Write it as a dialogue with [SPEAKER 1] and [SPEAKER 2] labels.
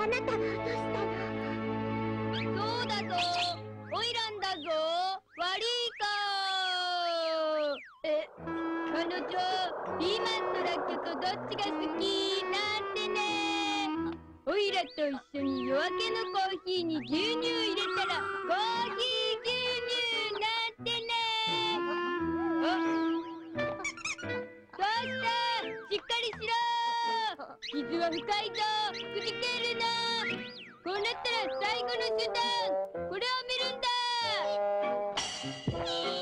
[SPEAKER 1] あなた、どうしたの？
[SPEAKER 2] そうだぞ、オイランだぞ、悪いか。彼女、ピーマンとらっきょとどっちが好きなんてね。オイラと一緒に夜明けのコーヒーに牛乳入れたらコーヒー牛乳なんてね。どうしたしっかりしろ。傷は深いぞ、くじけるな。こうなったら最後の手段、これを見るんだ。